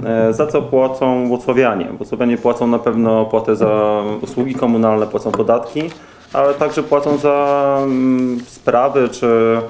za co płacą włocławianie. Włocławianie płacą na pewno opłatę za usługi komunalne, płacą podatki, ale także płacą za sprawy czy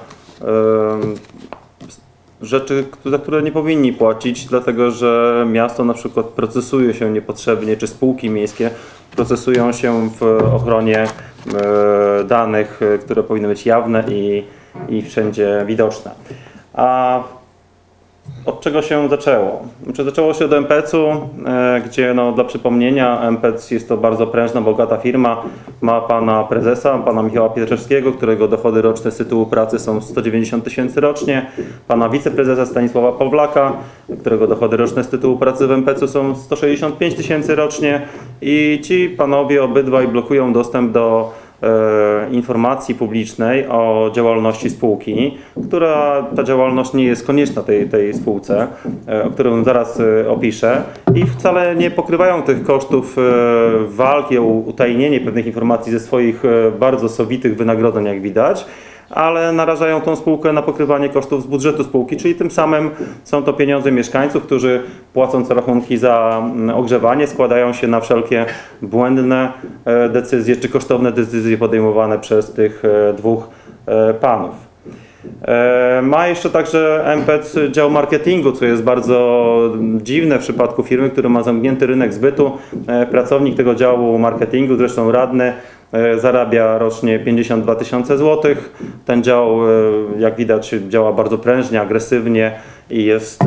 rzeczy, za które nie powinni płacić, dlatego że miasto na przykład procesuje się niepotrzebnie, czy spółki miejskie procesują się w ochronie danych, które powinny być jawne i wszędzie widoczne. A od czego się zaczęło? Zaczęło się od MPC-u, gdzie dla przypomnienia MPC jest to bardzo prężna, bogata firma. Ma pana prezesa, pana Michała Pietrzewskiego, którego dochody roczne z tytułu pracy są 190 tysięcy rocznie. Pana wiceprezesa Stanisława Pawlaka, którego dochody roczne z tytułu pracy w MPC-u są 165 tysięcy rocznie. I ci panowie obydwaj blokują dostęp do informacji publicznej o działalności spółki, która ta działalność nie jest konieczna tej spółce, o którą zaraz opiszę, i wcale nie pokrywają tych kosztów walki o utajnienie pewnych informacji ze swoich bardzo sowitych wynagrodzeń, jak widać, ale narażają tą spółkę na pokrywanie kosztów z budżetu spółki, czyli tym samym są to pieniądze mieszkańców, którzy płacąc rachunki za ogrzewanie składają się na wszelkie błędne decyzje czy kosztowne decyzje podejmowane przez tych dwóch panów. Ma jeszcze także MPC dział marketingu, co jest bardzo dziwne w przypadku firmy, która ma zamknięty rynek zbytu. Pracownik tego działu marketingu, zresztą radny, zarabia rocznie 52 tysiące złotych. Ten dział, jak widać, działa bardzo prężnie, agresywnie i jest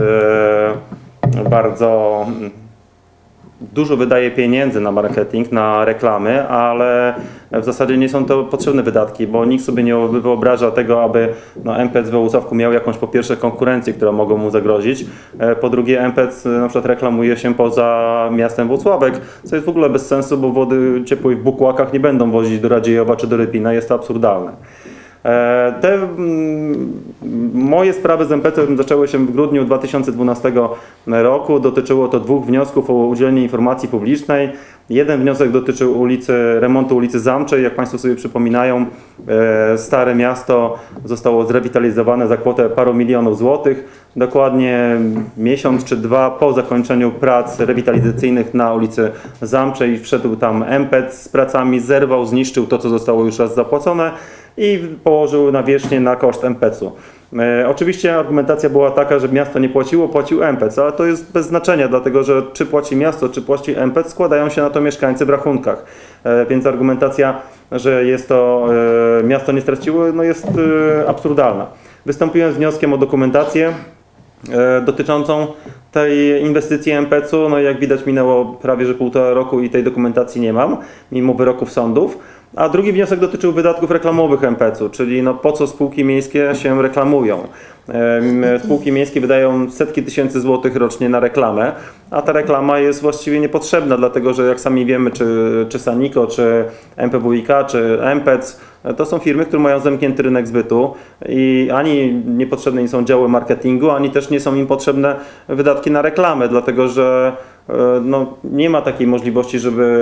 bardzo dużo wydaje pieniędzy na marketing, na reklamy, ale w zasadzie nie są to potrzebne wydatki, bo nikt sobie nie wyobraża tego, aby MPC we Włocławku miał jakąś, po pierwsze, konkurencję, która mogła mu zagrozić, po drugie MPC na przykład reklamuje się poza miastem Włocławek, co jest w ogóle bez sensu, bo wody ciepłej w Bukłakach nie będą wozić do Radziejowa czy do Rypina, jest to absurdalne. Te moje sprawy z MPC zaczęły się w grudniu 2012 roku. Dotyczyło to dwóch wniosków o udzielenie informacji publicznej. Jeden wniosek dotyczył remontu ulicy Zamczej. Jak Państwo sobie przypominają, Stare Miasto zostało zrewitalizowane za kwotę paru milionów złotych. Dokładnie miesiąc czy dwa po zakończeniu prac rewitalizacyjnych na ulicy Zamczej wszedł tam MPC z pracami, zerwał, zniszczył to, co zostało już raz zapłacone i położył nawierzchnię na koszt MPC-u. Oczywiście argumentacja była taka, że miasto nie płaciło, płacił MPC, ale to jest bez znaczenia, dlatego że czy płaci miasto, czy płaci MPC, składają się na to mieszkańcy w rachunkach. Więc argumentacja, że jest to miasto nie straciło, jest absurdalna. Występując z wnioskiem o dokumentację dotyczącą tej inwestycji MPC-u, jak widać minęło prawie że 1,5 roku i tej dokumentacji nie mam, mimo wyroków sądów. A drugi wniosek dotyczył wydatków reklamowych MPC-u, czyli po co spółki miejskie się reklamują. Spółki miejskie wydają setki tysięcy złotych rocznie na reklamę, a ta reklama jest właściwie niepotrzebna, dlatego że jak sami wiemy, czy Saniko, czy MPWiK, czy MPC, to są firmy, które mają zamknięty rynek zbytu i ani niepotrzebne im są działy marketingu, ani też nie są im potrzebne wydatki na reklamę, dlatego że nie ma takiej możliwości,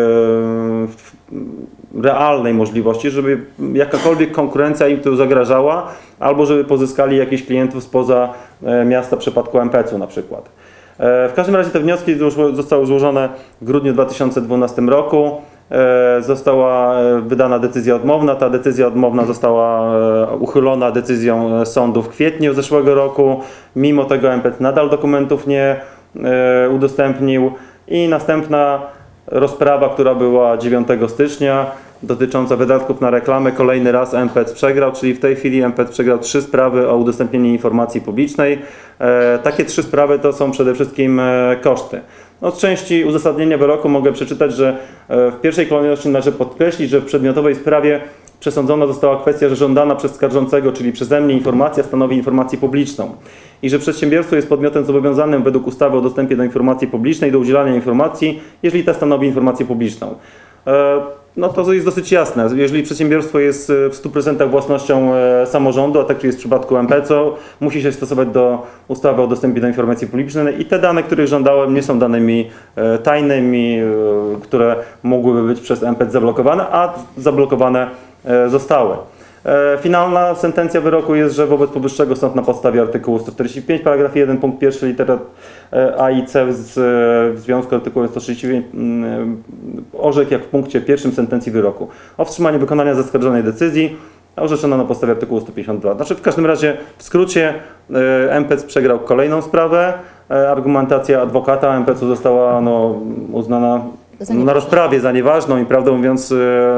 realnej możliwości, żeby jakakolwiek konkurencja im tu zagrażała, albo żeby pozyskali jakichś klientów spoza miasta w przypadku MPC-u na przykład. W każdym razie te wnioski zostały złożone w grudniu 2012 roku. Została wydana decyzja odmowna. Ta decyzja odmowna została uchylona decyzją sądu w kwietniu zeszłego roku. Mimo tego MPC nadal dokumentów nie udostępnił i następna rozprawa, która była 9 stycznia, dotycząca wydatków na reklamę, kolejny raz MPC przegrał, czyli w tej chwili MPC przegrał 3 sprawy o udostępnienie informacji publicznej. Takie 3 sprawy to są przede wszystkim koszty. Z części uzasadnienia wyroku mogę przeczytać, że w pierwszej kolejności należy podkreślić, że w przedmiotowej sprawie przesądzona została kwestia, że żądana przez skarżącego, czyli przeze mnie, informacja stanowi informację publiczną i że przedsiębiorstwo jest podmiotem zobowiązanym według ustawy o dostępie do informacji publicznej do udzielania informacji, jeżeli ta stanowi informację publiczną. To jest dosyć jasne. Jeżeli przedsiębiorstwo jest w 100% własnością samorządu, a tak jest w przypadku MPC-u, musi się stosować do ustawy o dostępie do informacji publicznej i te dane, których żądałem, nie są danymi tajnymi, które mogłyby być przez MPC zablokowane, a zablokowane zostały. Finalna sentencja wyroku jest, że wobec powyższego sąd na podstawie artykułu 145, paragraf 1, punkt 1, literat A i C w związku z artykułem 135 orzekł jak w punkcie 1 sentencji wyroku o wstrzymaniu wykonania zaskarżonej decyzji orzeczono na podstawie artykułu 152. Znaczy w każdym razie, w skrócie, MPC przegrał kolejną sprawę, argumentacja adwokata MPC została uznana na rozprawie za nieważną i prawdę mówiąc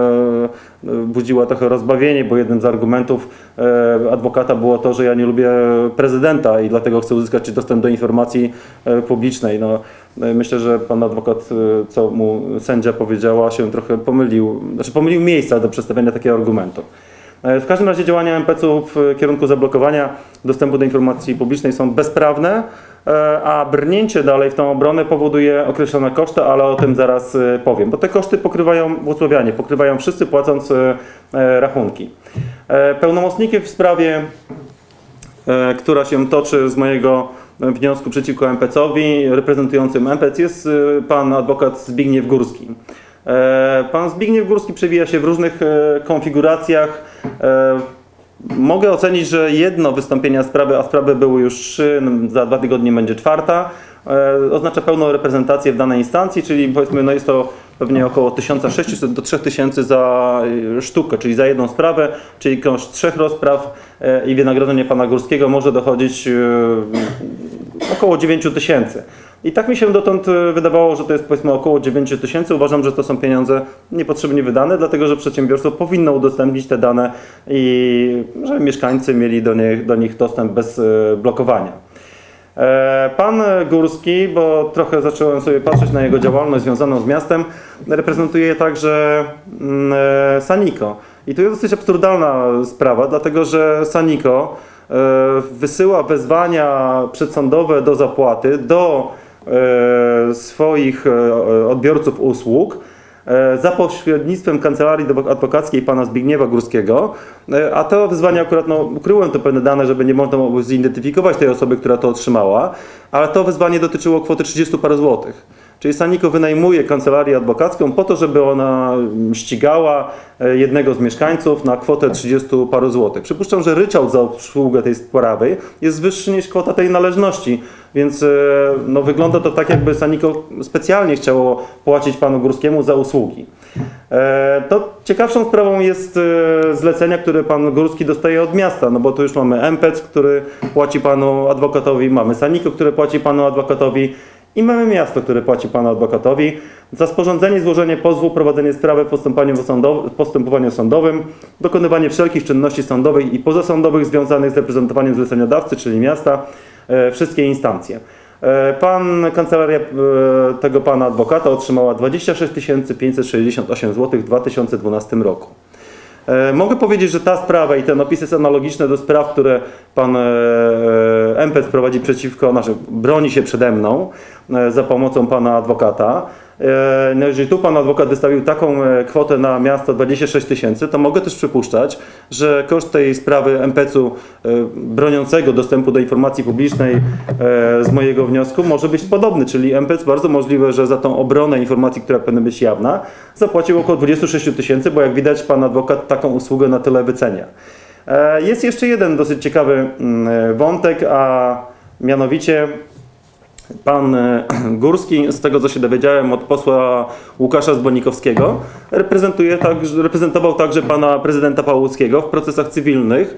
budziła trochę rozbawienie, bo jednym z argumentów adwokata było to, że ja nie lubię prezydenta i dlatego chcę uzyskać dostęp do informacji publicznej. Myślę, że pan adwokat, co mu sędzia powiedziała, się trochę pomylił, pomylił miejsca do przedstawienia takiego argumentu. W każdym razie działania MPC-u w kierunku zablokowania dostępu do informacji publicznej są bezprawne, a brnięcie dalej w tą obronę powoduje określone koszty, ale o tym zaraz powiem, bo te koszty pokrywają włocławianie, pokrywają wszyscy płacąc rachunki. Pełnomocnikiem w sprawie, która się toczy z mojego wniosku przeciwko MPC-owi, reprezentującym MPC jest pan adwokat Zbigniew Górski. Pan Zbigniew Górski przewija się w różnych konfiguracjach. Mogę ocenić, że jedno wystąpienie sprawy, a sprawy były już 3, za 2 tygodnie będzie 4, oznacza pełną reprezentację w danej instancji, czyli powiedzmy jest to pewnie około 1600 do 3000 za sztukę, czyli za jedną sprawę, czyli koszt 3 rozpraw i wynagrodzenie pana Górskiego może dochodzić około 9000. I tak mi się dotąd wydawało, że to jest powiedzmy około 9000. Uważam, że to są pieniądze niepotrzebnie wydane, dlatego że przedsiębiorstwo powinno udostępnić te dane i żeby mieszkańcy mieli do nich dostęp bez blokowania. Pan Górski, bo trochę zacząłem sobie patrzeć na jego działalność związaną z miastem, reprezentuje także Sanico. I to jest dosyć absurdalna sprawa, dlatego że Sanico wysyła wezwania przedsądowe do zapłaty do swoich odbiorców usług za pośrednictwem kancelarii adwokackiej pana Zbigniewa Górskiego, a te wyzwania akurat, ukryłem to pewne dane, żeby nie można było zidentyfikować tej osoby, która to otrzymała, ale to wyzwanie dotyczyło kwoty 30 parę złotych. Czyli Sanico wynajmuje kancelarię adwokacką po to, żeby ona ścigała jednego z mieszkańców na kwotę 30 paru złotych. Przypuszczam, że ryczałt za obsługę tej sprawy jest wyższy niż kwota tej należności, więc wygląda to tak, jakby Sanico specjalnie chciało płacić panu Górskiemu za usługi. To ciekawszą sprawą jest zlecenia, które pan Górski dostaje od miasta, bo tu już mamy MPC, który płaci panu adwokatowi, mamy Sanico, które płaci panu adwokatowi, i mamy miasto, które płaci panu adwokatowi za sporządzenie, złożenie pozwu, prowadzenie sprawy w postępowaniu sądowym, dokonywanie wszelkich czynności sądowych i pozasądowych związanych z reprezentowaniem zleceniodawcy, czyli miasta, wszystkie instancje. Kancelaria tego pana adwokata otrzymała 26 568 zł w 2012 roku. Mogę powiedzieć, że ta sprawa i ten opis jest analogiczny do spraw, które pan MPC prowadzi broni się przede mną za pomocą pana adwokata. Jeżeli tu pan adwokat wystawił taką kwotę na miasto 26 000, to mogę też przypuszczać, że koszt tej sprawy MPC-u broniącego dostępu do informacji publicznej z mojego wniosku może być podobny, czyli MPC bardzo możliwe, że za tą obronę informacji, która powinna być jawna, zapłacił około 26 000, bo jak widać pan adwokat taką usługę na tyle wycenia. Jest jeszcze jeden dosyć ciekawy wątek, a mianowicie pan Górski, z tego co się dowiedziałem od posła Łukasza Zbonikowskiego, reprezentował także pana prezydenta Pałuckiego w procesach cywilnych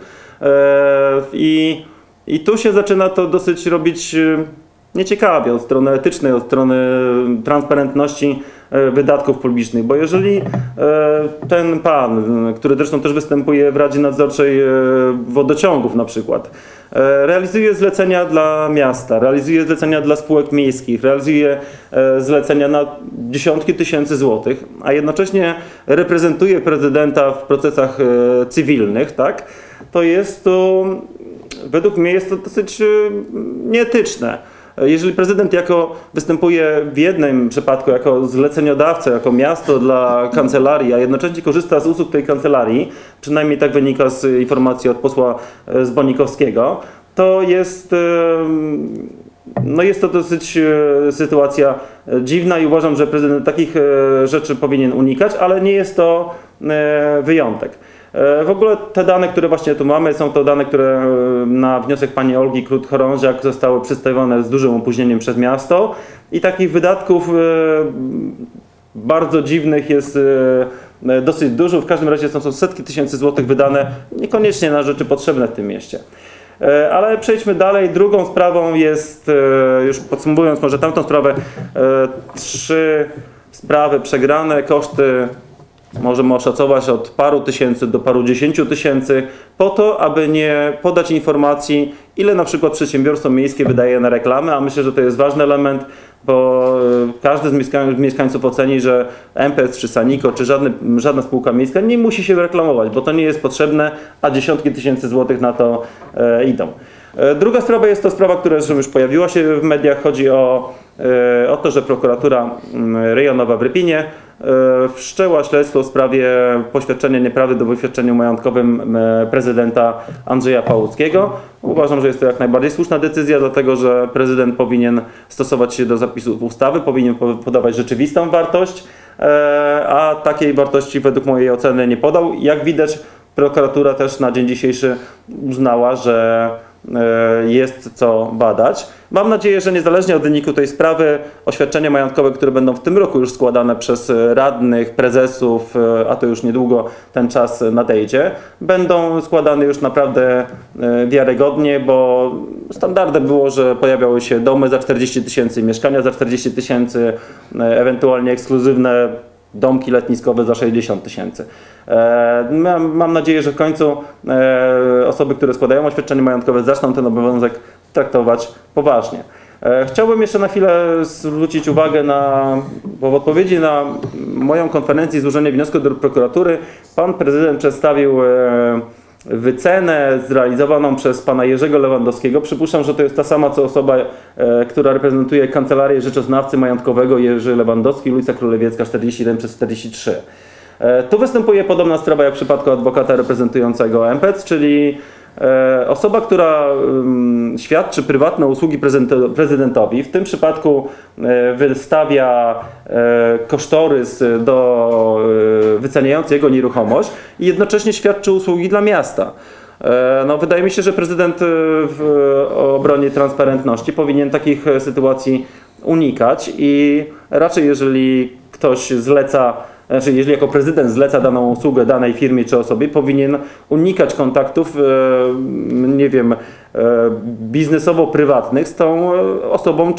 i tu się zaczyna to dosyć robić nieciekawie od strony etycznej, od strony transparentności wydatków publicznych, bo jeżeli ten pan, który zresztą też występuje w Radzie Nadzorczej Wodociągów na przykład, realizuje zlecenia dla miasta, realizuje zlecenia dla spółek miejskich, realizuje zlecenia na dziesiątki tysięcy złotych, a jednocześnie reprezentuje prezydenta w procesach cywilnych, tak, to jest to, według mnie jest to dosyć nieetyczne. Jeżeli prezydent występuje w jednym przypadku jako zleceniodawca, jako miasto dla kancelarii, a jednocześnie korzysta z usług tej kancelarii, przynajmniej tak wynika z informacji od posła Zbonikowskiego, to jest to dosyć sytuacja dziwna i uważam, że prezydent takich rzeczy powinien unikać, ale nie jest to wyjątek. W ogóle te dane, które właśnie tu mamy, są to dane, które na wniosek pani Olgi Krót-Chorążiak zostały przedstawione z dużym opóźnieniem przez miasto i takich wydatków bardzo dziwnych jest dosyć dużo. W każdym razie są setki tysięcy złotych wydane niekoniecznie na rzeczy potrzebne w tym mieście. Ale przejdźmy dalej. Drugą sprawą jest, już podsumowując może tamtą sprawę, 3 sprawy przegrane, koszty możemy oszacować od paru tysięcy do paru 10 tysięcy po to, aby nie podać informacji, ile na przykład przedsiębiorstwo miejskie wydaje na reklamy, a myślę, że to jest ważny element, bo każdy z mieszkańców oceni, że MPC czy Saniko, czy żadna spółka miejska nie musi się reklamować, bo to nie jest potrzebne, a dziesiątki tysięcy złotych na to idą. Druga sprawa jest to sprawa, która już pojawiła się w mediach. Chodzi o to, że prokuratura rejonowa w Rypinie wszczęła śledztwo w sprawie poświadczenia nieprawdy do wyświadczeniu majątkowym prezydenta Andrzeja Pałuckiego. Uważam, że jest to jak najbardziej słuszna decyzja, dlatego że prezydent powinien stosować się do zapisów ustawy, powinien podawać rzeczywistą wartość, a takiej wartości według mojej oceny nie podał. Jak widać, prokuratura też na dzień dzisiejszy uznała, że jest co badać. Mam nadzieję, że niezależnie od wyniku tej sprawy oświadczenia majątkowe, które będą w tym roku już składane przez radnych, prezesów, a to już niedługo ten czas nadejdzie, będą składane już naprawdę wiarygodnie, bo standardem było, że pojawiały się domy za 40 tysięcy, mieszkania za 40 tysięcy, ewentualnie ekskluzywne domki letniskowe za 60 tysięcy. Mam nadzieję, że w końcu osoby, które składają oświadczenie majątkowe, zaczną ten obowiązek traktować poważnie. Chciałbym jeszcze na chwilę zwrócić uwagę bo w odpowiedzi na moją konferencję złożenie wniosku do prokuratury pan prezydent przedstawił wycenę zrealizowaną przez pana Jerzego Lewandowskiego. Przypuszczam, że to jest ta sama co osoba, która reprezentuje Kancelarię Rzeczoznawcy Majątkowego Jerzy Lewandowski, ulica Królewiecka 41/43. Tu występuje podobna sprawa jak w przypadku adwokata reprezentującego MPC, czyli osoba, która świadczy prywatne usługi prezydentowi, w tym przypadku wystawia kosztorys wyceniający jego nieruchomość i jednocześnie świadczy usługi dla miasta. No, wydaje mi się, że prezydent w obronie transparentności powinien takich sytuacji unikać i raczej jeżeli ktoś jeżeli jako prezydent zleca daną usługę danej firmie czy osobie, powinien unikać kontaktów, nie wiem, biznesowo-prywatnych z tą osobą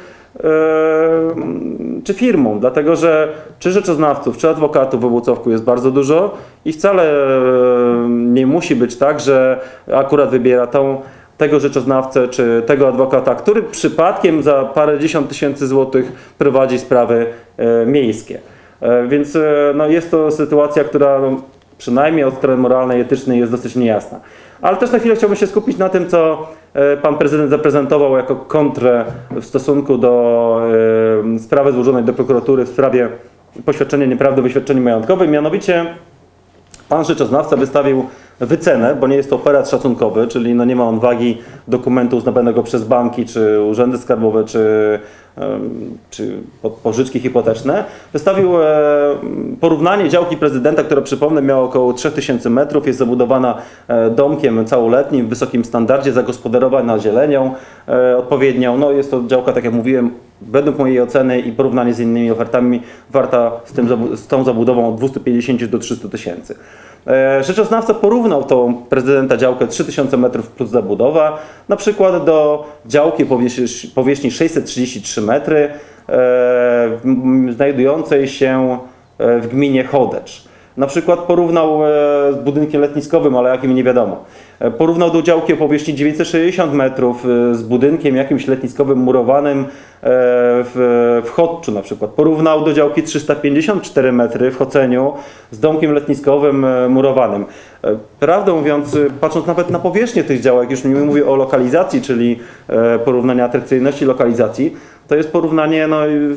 czy firmą, dlatego że czy rzeczoznawców, czy adwokatów w Łucowku jest bardzo dużo i wcale nie musi być tak, że akurat wybiera tego rzeczoznawcę czy tego adwokata, który przypadkiem za parędziesiąt tysięcy złotych prowadzi sprawy miejskie. Więc no, jest to sytuacja, która przynajmniej od strony moralnej, etycznej jest dosyć niejasna. Ale też na chwilę chciałbym się skupić na tym, co pan prezydent zaprezentował jako kontrę w stosunku do sprawy złożonej do prokuratury w sprawie poświadczenia nieprawdy o wyświadczeniu majątkowym. Mianowicie pan rzeczoznawca wystawił wycenę, bo nie jest to operat szacunkowy, czyli no nie ma on wagi dokumentu uznawanego przez banki, czy urzędy skarbowe, czy pożyczki hipoteczne. Wystawił porównanie działki prezydenta, która przypomnę miała około 3000 metrów, jest zabudowana domkiem całoletnim w wysokim standardzie, zagospodarowana zielenią odpowiednią. No jest to działka, tak jak mówiłem, według mojej oceny i porównanie z innymi ofertami warta z tą zabudową od 250 do 300 tysięcy. Rzeczoznawca porównał tą prezydenta działkę 3000 metrów plus zabudowa, na przykład do działki o powierzchni 633 metry, znajdującej się w gminie Chodecz. Na przykład porównał z budynkiem letniskowym, ale jakim nie wiadomo. Porównał do działki o powierzchni 960 metrów z budynkiem jakimś letniskowym murowanym w Chodczu na przykład. Porównał do działki 354 metry w Choceniu z domkiem letniskowym murowanym. Prawdę mówiąc, patrząc nawet na powierzchnię tych działek, już nie mówię o lokalizacji, czyli porównania atrakcyjności lokalizacji, to jest porównanie no,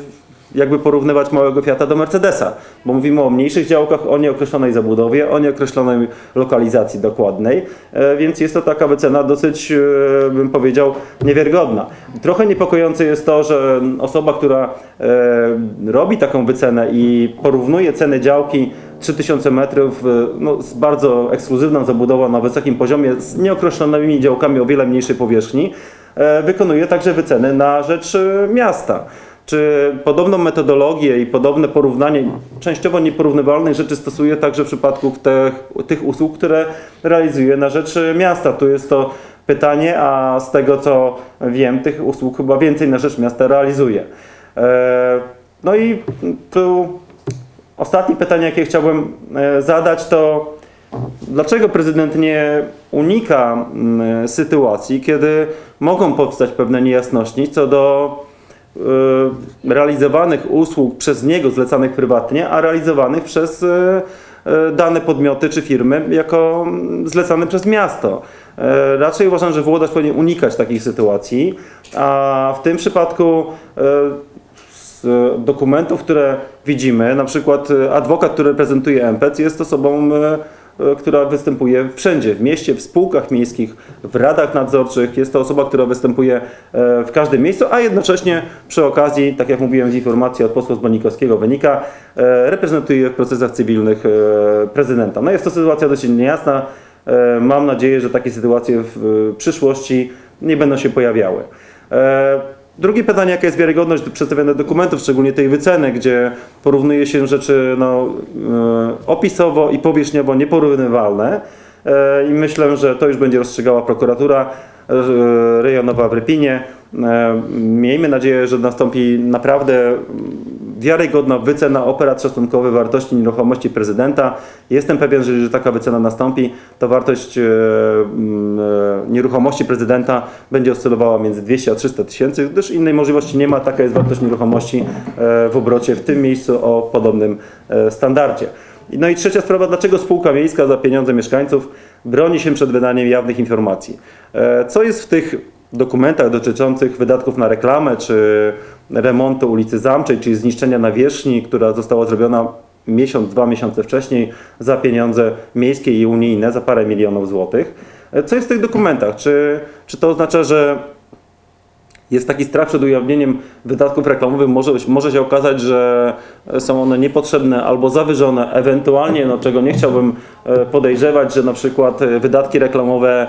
jakby porównywać małego Fiata do Mercedesa, bo mówimy o mniejszych działkach, o nieokreślonej zabudowie, o nieokreślonej lokalizacji dokładnej, więc jest to taka wycena dosyć, bym powiedział, niewiarygodna. Trochę niepokojące jest to, że osoba, która robi taką wycenę i porównuje ceny działki 3000 metrów no, z bardzo ekskluzywną zabudową na wysokim poziomie, z nieokreślonymi działkami o wiele mniejszej powierzchni, wykonuje także wyceny na rzecz miasta. Czy podobną metodologię i podobne porównanie częściowo nieporównywalnych rzeczy stosuje także w przypadku tych usług, które realizuje na rzecz miasta? Tu jest to pytanie, a z tego co wiem, tych usług chyba więcej na rzecz miasta realizuje. No i tu ostatnie pytanie, jakie chciałbym zadać, to dlaczego prezydent nie unika sytuacji, kiedy mogą powstać pewne niejasności co do realizowanych usług przez niego zlecanych prywatnie, a realizowanych przez dane podmioty czy firmy jako zlecane przez miasto. Raczej uważam, że włodarz powinien unikać takich sytuacji, a w tym przypadku z dokumentów, które widzimy, na przykład adwokat, który reprezentuje MPC, jest osobą, która występuje wszędzie, w mieście, w spółkach miejskich, w radach nadzorczych. Jest to osoba, która występuje w każdym miejscu, a jednocześnie przy okazji, tak jak mówiłem z informacji od posła Zbonikowskiego wynika, reprezentuje w procesach cywilnych prezydenta. No jest to sytuacja dość niejasna. Mam nadzieję, że takie sytuacje w przyszłości nie będą się pojawiały. Drugie pytanie, jaka jest wiarygodność przedstawionych dokumentów, szczególnie tej wyceny, gdzie porównuje się rzeczy no, opisowo i powierzchniowo nieporównywalne i myślę, że to już będzie rozstrzygała prokuratura rejonowa w Rypinie. Miejmy nadzieję, że nastąpi naprawdę wiarygodna wycena operat szacunkowy wartości nieruchomości prezydenta. Jestem pewien, że jeżeli taka wycena nastąpi, to wartość nieruchomości prezydenta będzie oscylowała między 200 a 300 tysięcy, gdyż innej możliwości nie ma. Taka jest wartość nieruchomości w obrocie w tym miejscu o podobnym standardzie. No i trzecia sprawa, dlaczego spółka miejska za pieniądze mieszkańców broni się przed wydaniem jawnych informacji? Co jest w tych dokumentach dotyczących wydatków na reklamę, czy remontu ulicy Zamczej, czyli zniszczenia nawierzchni, która została zrobiona miesiąc, 2 miesiące wcześniej za pieniądze miejskie i unijne, za parę milionów złotych? Co jest w tych dokumentach? Czy to oznacza, że jest taki strach przed ujawnieniem wydatków reklamowych, może się okazać, że są one niepotrzebne albo zawyżone, ewentualnie, no, czego nie chciałbym podejrzewać, że na przykład wydatki reklamowe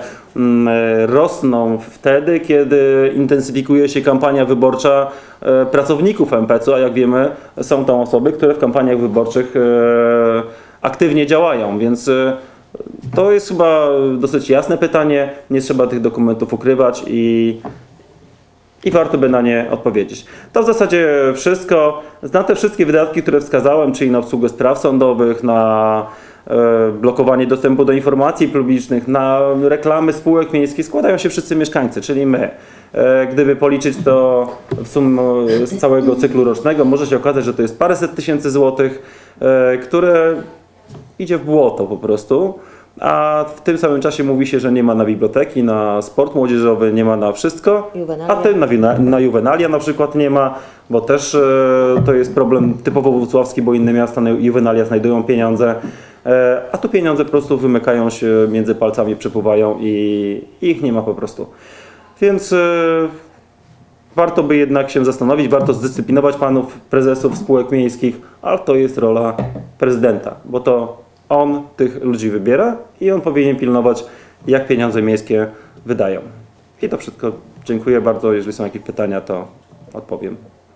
rosną wtedy, kiedy intensyfikuje się kampania wyborcza pracowników MPC-u, a jak wiemy, są tam osoby, które w kampaniach wyborczych aktywnie działają, więc to jest chyba dosyć jasne pytanie, nie trzeba tych dokumentów ukrywać i warto by na nie odpowiedzieć. To w zasadzie wszystko. Na te wszystkie wydatki, które wskazałem, czyli na obsługę spraw sądowych, na blokowanie dostępu do informacji publicznych, na reklamy spółek miejskich składają się wszyscy mieszkańcy, czyli my. Gdyby policzyć to w sumie z całego cyklu rocznego, może się okazać, że to jest paręset tysięcy złotych, które idzie w błoto po prostu. A w tym samym czasie mówi się, że nie ma na biblioteki, na sport młodzieżowy, nie ma na wszystko, a na juwenalia na przykład nie ma, bo też to jest problem typowo włocławski, bo inne miasta na juwenalia znajdują pieniądze, a tu pieniądze po prostu wymykają się między palcami, przepływają i ich nie ma po prostu. Więc warto by jednak się zastanowić, warto zdyscyplinować panów prezesów spółek miejskich, ale to jest rola prezydenta, bo to on tych ludzi wybiera i on powinien pilnować, jak pieniądze miejskie wydają. I to wszystko. Dziękuję bardzo. Jeżeli są jakieś pytania, to odpowiem.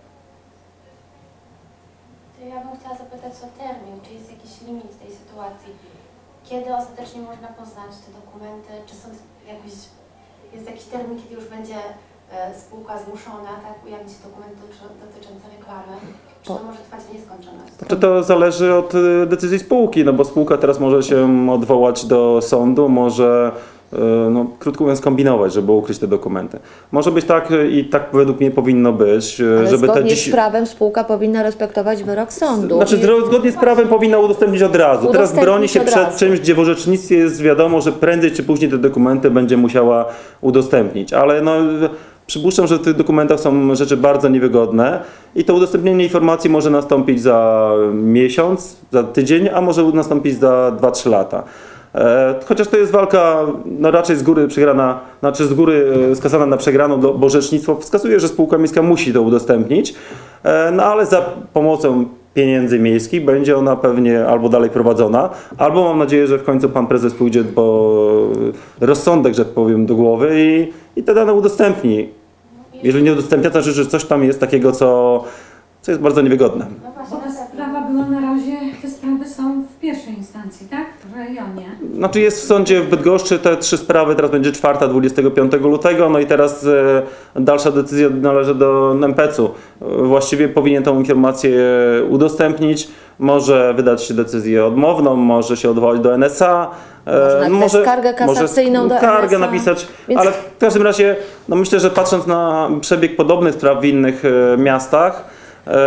To ja bym chciała zapytać o termin. Czy jest jakiś limit tej sytuacji? Kiedy ostatecznie można poznać te dokumenty? Czy są jest jakiś termin, kiedy już będzie spółka zmuszona ujawnić dokumenty dotyczące reklamy? Czy to może trwać w nieskończoność? Znaczy to zależy od decyzji spółki, no bo spółka teraz może się odwołać do sądu, może no, krótko mówiąc kombinować, żeby ukryć te dokumenty. Może być tak i tak według mnie powinno być, ale żeby zgodnie z prawem spółka powinna respektować wyrok sądu. Znaczy zgodnie z prawem powinna udostępnić od razu. Teraz broni się przed czymś, gdzie w orzecznictwie jest wiadomo, że prędzej czy później te dokumenty będzie musiała udostępnić, ale no Przypuszczam, że w tych dokumentach są rzeczy bardzo niewygodne i to udostępnienie informacji może nastąpić za miesiąc, za tydzień, a może nastąpić za 2-3 lata. Chociaż to jest walka no raczej z góry przegrana, znaczy z góry skazana na przegraną, bo orzecznictwo wskazuje, że spółka miejska musi to udostępnić, no ale za pomocą pieniędzy miejskich będzie ona pewnie albo dalej prowadzona, albo mam nadzieję, że w końcu pan prezes pójdzie po rozsądek, że tak powiem, do głowy i te dane udostępni. Jeżeli nie udostępnia, to znaczy, że coś tam jest takiego, co jest bardzo niewygodne. No Bo właśnie, ta sprawa była na razie, te sprawy są w pierwszej instancji, tak? W rejonie. Znaczy jest w sądzie w Bydgoszczy te 3 sprawy, teraz będzie 4, 25 lutego, no i teraz dalsza decyzja należy do MPC-u. Właściwie powinien tą informację udostępnić, może wydać decyzję odmowną, może się odwołać do NSA. Może skargę kasacyjną do skargę NSA. napisać, Więc... ale w każdym razie no myślę, że patrząc na przebieg podobnych spraw w innych miastach,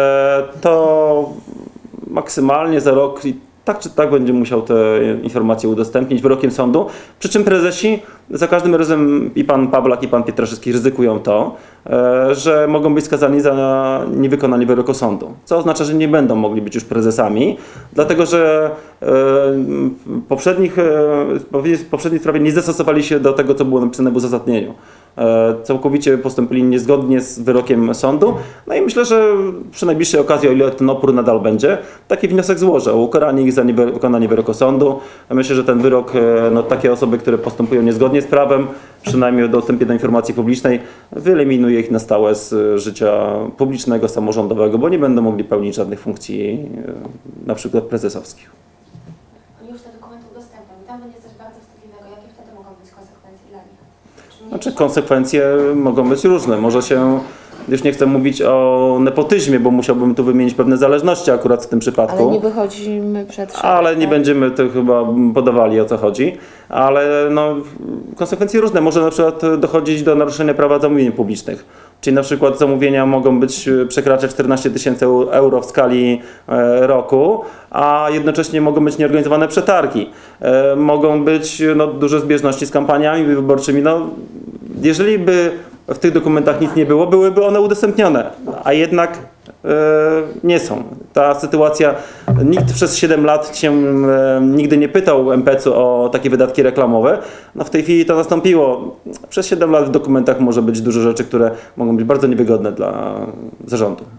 to maksymalnie za rok i tak czy tak będzie musiał te informacje udostępnić wyrokiem sądu. Przy czym prezesi za każdym razem i pan Pawlak, i pan Pietraszewski ryzykują to, że mogą być skazani za niewykonanie wyroku sądu. Co oznacza, że nie będą mogli być już prezesami, dlatego że w poprzedniej sprawie nie zastosowali się do tego, co było napisane w uzasadnieniu. Całkowicie postąpili niezgodnie z wyrokiem sądu. No i myślę, że przy najbliższej okazji, o ile ten opór nadal będzie, taki wniosek złożę o ukaranie ich za niewykonanie wyroku sądu. Myślę, że ten wyrok, no, takie osoby, które postępują niezgodnie z prawem, przynajmniej o dostępie do informacji publicznej, wyeliminuje ich na stałe z życia publicznego, samorządowego, bo nie będą mogli pełnić żadnych funkcji, na przykład prezesowskich. oni już te dokumenty udostępnią i tam będzie coś bardzo wstydliwego. Jakie wtedy mogą być konsekwencje dla nich? Czy nie- Znaczy konsekwencje mogą być różne. Może się, już nie chcę mówić o nepotyzmie, bo musiałbym tu wymienić pewne zależności akurat w tym przypadku. Ale nie wychodzimy przed szereg, Ale nie tak? będziemy to chyba podawali, o co chodzi. Ale no, konsekwencje różne. Może na przykład dochodzić do naruszenia prawa zamówień publicznych. Czyli na przykład zamówienia mogą przekraczać 14 000 euro w skali roku, a jednocześnie mogą być nieorganizowane przetargi. Mogą być no, duże zbieżności z kampaniami wyborczymi. No, jeżeli by w tych dokumentach nic nie było, byłyby one udostępnione, a jednak nie są. Ta sytuacja, nikt przez 7 lat się nigdy nie pytał MPC-u o takie wydatki reklamowe. No w tej chwili to nastąpiło. Przez 7 lat w dokumentach może być dużo rzeczy, które mogą być bardzo niewygodne dla zarządu.